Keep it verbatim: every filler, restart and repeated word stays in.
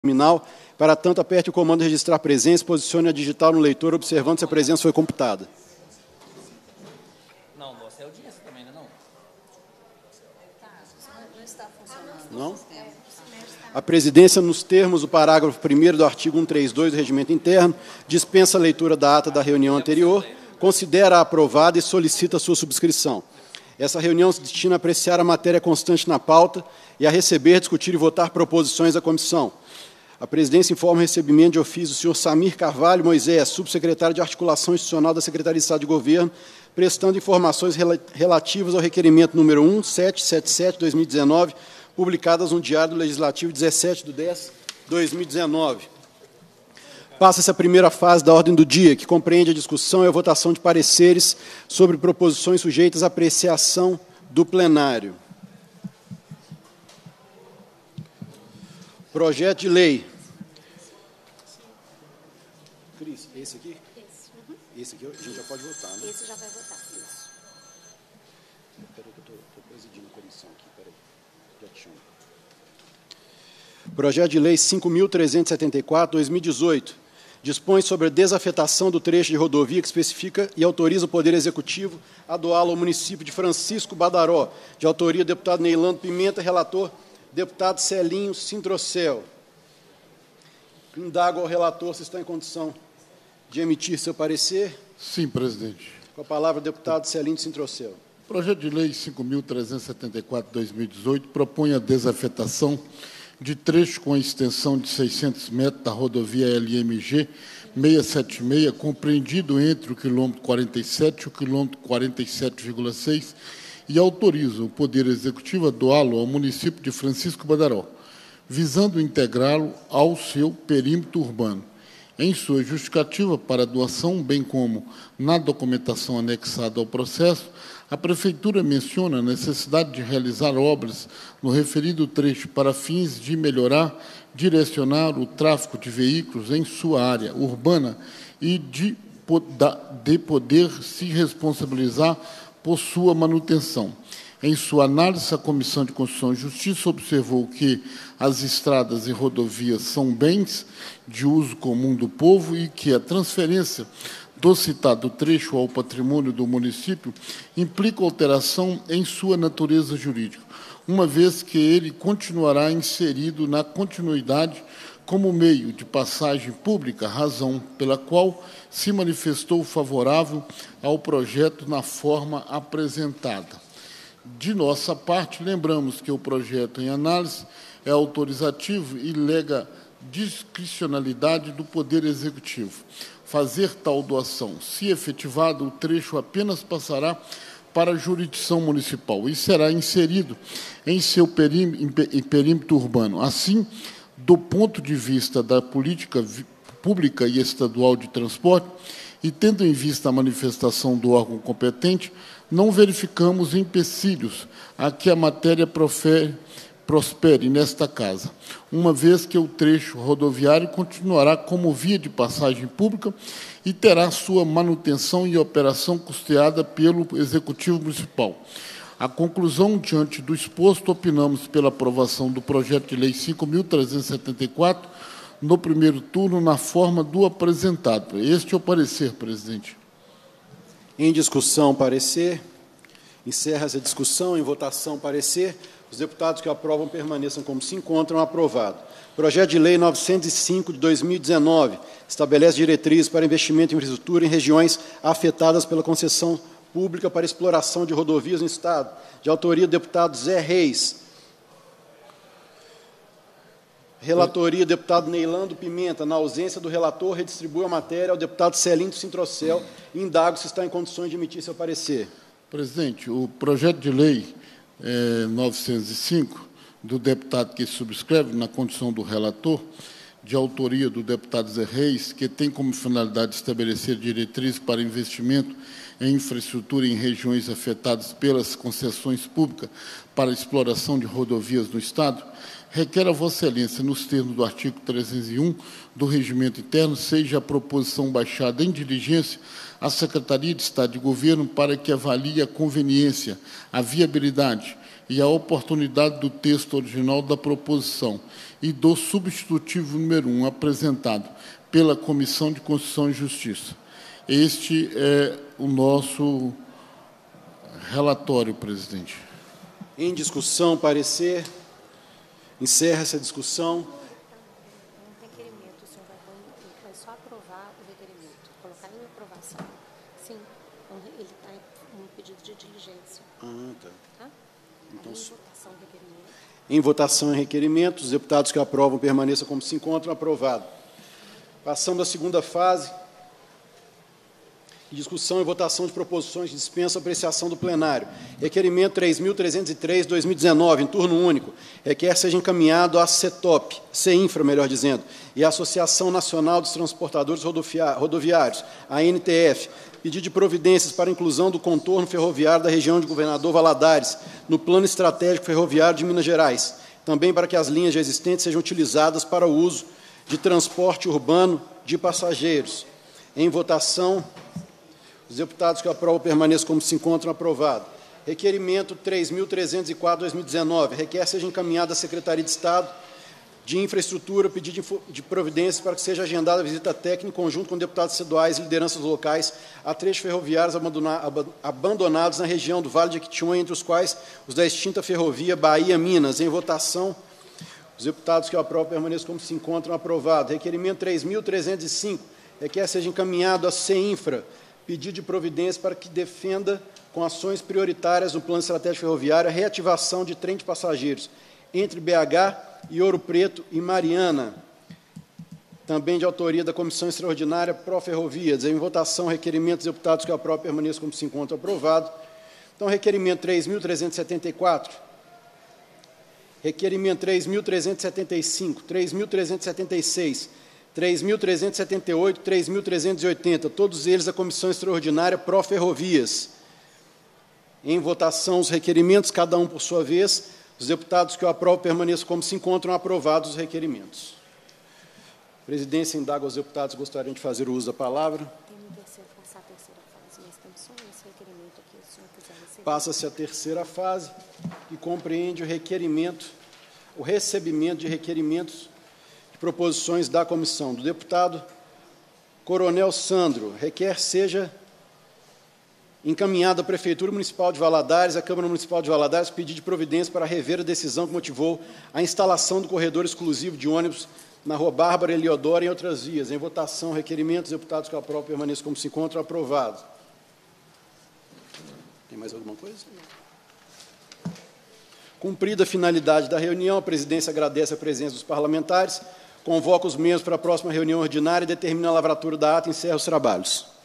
Terminal. Para tanto, aperte o comando registrar presença, posicione a digital no leitor, observando se a presença foi computada. Não, você é audiência também, não é não? Não está funcionando. Não? A presidência, nos termos do parágrafo primeiro do artigo cento e trinta e dois do Regimento Interno, dispensa a leitura da ata da reunião anterior, considera aprovada e solicita sua subscrição. Essa reunião se destina a apreciar a matéria constante na pauta e a receber, discutir e votar proposições da comissão. A presidência informa o recebimento de ofício do senhor Samir Carvalho Moisés, subsecretário de Articulação Institucional da Secretaria de Estado de Governo, prestando informações relativas ao requerimento número um sete sete sete barra dois mil e dezenove, publicadas no Diário do Legislativo dezessete de dez de dois mil e dezenove. Passa-se a primeira fase da ordem do dia, que compreende a discussão e a votação de pareceres sobre proposições sujeitas à apreciação do plenário. Projeto de lei. Cris, esse aqui? Esse. Uhum. Esse aqui a gente já pode votar, né? Esse já vai votar. Isso. Espera que eu estou presidindo a comissão aqui, peraí. Já te chamo. Projeto de lei cinco mil trezentos e setenta e quatro, dois mil e dezoito, dispõe sobre a desafetação do trecho de rodovia que especifica e autoriza o Poder Executivo a doá-lo ao município de Francisco Badaró, de autoria do deputado Neilando Pimenta, relator, deputado Celinho Sintrocel. Indago ao relator se está em condição de emitir seu parecer. Sim, presidente. Com a palavra, o deputado Celinho Sintrocel. O projeto de lei cinco mil trezentos e setenta e quatro, dois mil e dezoito, propõe a desafetação de trecho com extensão de seiscentos metros da rodovia L M G seiscentos e setenta e seis, compreendido entre o quilômetro quarenta e sete e o quilômetro quarenta e sete vírgula seis, e autoriza o Poder Executivo a doá-lo ao município de Francisco Badaró, visando integrá-lo ao seu perímetro urbano. Em sua justificativa para a doação, bem como na documentação anexada ao processo, a Prefeitura menciona a necessidade de realizar obras no referido trecho para fins de melhorar, direcionar o tráfego de veículos em sua área urbana e de, de poder se responsabilizar por sua manutenção. Em sua análise, a Comissão de Constituição e Justiça observou que as estradas e rodovias são bens de uso comum do povo e que a transferência do citado trecho ao patrimônio do município implica alteração em sua natureza jurídica, uma vez que ele continuará inserido na continuidade como meio de passagem pública, razão pela qual se manifestou favorável ao projeto na forma apresentada. De nossa parte, lembramos que o projeto em análise é autorizativo e lega discricionalidade do Poder Executivo. Fazer tal doação, se efetivado, o trecho apenas passará para a jurisdição municipal e será inserido em seu perímetro urbano. Assim, do ponto de vista da política pública e estadual de transporte, e tendo em vista a manifestação do órgão competente, não verificamos empecilhos a que a matéria profere, prospere nesta casa, uma vez que o trecho rodoviário continuará como via de passagem pública e terá sua manutenção e operação custeada pelo Executivo Municipal. A conclusão, diante do exposto, opinamos pela aprovação do projeto de lei cinco mil trezentos e setenta e quatro, no primeiro turno, na forma do apresentado. Este é o parecer, presidente. Em discussão, parecer. Encerra-se a discussão. Em votação, parecer. Os deputados que aprovam permaneçam como se encontram. Aprovado. Projeto de lei novecentos e cinco, de dois mil e dezenove, estabelece diretrizes para investimento em infraestrutura em regiões afetadas pela concessão pública para exploração de rodovias no Estado, de autoria do deputado Zé Reis. Relatoria, deputado Neilando Pimenta. Na ausência do relator, redistribui a matéria ao deputado Celinho Sintrocel e indago se está em condições de emitir seu parecer. Presidente, o projeto de lei é, novecentos e cinco, do deputado que subscreve, na condição do relator, de autoria do deputado Zé Reis, que tem como finalidade estabelecer diretrizes para investimento em infraestrutura em regiões afetadas pelas concessões públicas para exploração de rodovias no Estado, requer a Vossa Excelência, nos termos do artigo trezentos e um do Regimento Interno, seja a proposição baixada em diligência à Secretaria de Estado de Governo para que avalie a conveniência, a viabilidade e a oportunidade do texto original da proposição e do substitutivo número um, apresentado pela Comissão de Constituição e Justiça. Este é o nosso relatório, presidente. Em discussão, parecer. Encerra essa discussão. Um requerimento, o senhor vai, vai só aprovar o requerimento, colocar em aprovação. Sim, ele está em um pedido de diligência. Ah, tá. Tá? Então, em votação, requerimento. Em votação e requerimento, os deputados que aprovam permaneçam como se encontram. Aprovado. Passando à segunda fase. Discussão e votação de proposições de dispensa ou apreciação do plenário. Requerimento três mil trezentos e três, dois mil e dezenove, em turno único, requer seja encaminhado à CETOP, CEINFRA, melhor dizendo, e à Associação Nacional dos Transportadores Rodoviários, a N T F, pedido de providências para a inclusão do contorno ferroviário da região de Governador Valadares no Plano Estratégico Ferroviário de Minas Gerais, também para que as linhas já existentes sejam utilizadas para o uso de transporte urbano de passageiros. Em votação, os deputados que aprovam permaneçam como se encontram. Aprovado. Requerimento três mil trezentos e quatro, dois mil e dezenove, requer seja encaminhado à Secretaria de Estado de Infraestrutura, pedido de providências para que seja agendada a visita técnica em conjunto com deputados estaduais e lideranças locais a trechos ferroviários abandonados na região do Vale de Jequitinhonha, entre os quais os da extinta ferrovia Bahia-Minas. Em votação, os deputados que aprovam permaneçam como se encontram. Aprovado. Requerimento três mil trezentos e cinco, requer seja encaminhado à CEINFRA, pedido de providência para que defenda, com ações prioritárias no Plano Estratégico Ferroviário, a reativação de trem de passageiros entre B H e Ouro Preto e Mariana, também de autoria da Comissão Extraordinária Pró-Ferrovias. Em votação, requerimento dos deputados que aprovam permaneçam como se encontra. Aprovado. Então, requerimento três mil trezentos e setenta e quatro, requerimento três mil trezentos e setenta e cinco, três mil trezentos e setenta e seis, três mil trezentos e setenta e oito, três mil trezentos e oitenta, todos eles da Comissão Extraordinária Pró-Ferrovias. Em votação, os requerimentos, cada um por sua vez. Os deputados que o aprovam permaneçam como se encontram. Aprovados os requerimentos. A presidência indaga aos deputados que gostariam de fazer o uso da palavra. Tem um terceiro, passar a terceira fase, mas temos só esse requerimento aqui, se o senhor quiser receber. Passa-se a terceira fase, que compreende o requerimento, o recebimento de requerimentos proposições da comissão. Do deputado Coronel Sandro, requer seja encaminhado à Prefeitura Municipal de Valadares, à Câmara Municipal de Valadares, pedido de providência para rever a decisão que motivou a instalação do corredor exclusivo de ônibus na Rua Bárbara Eliodoro e em outras vias. Em votação, requerimentos, deputados que aprovam permaneçam como se encontram. Aprovado. Tem mais alguma coisa? Cumprida a finalidade da reunião, a presidência agradece a presença dos parlamentares, convoca os membros para a próxima reunião ordinária e determina a lavratura da ata e encerra os trabalhos.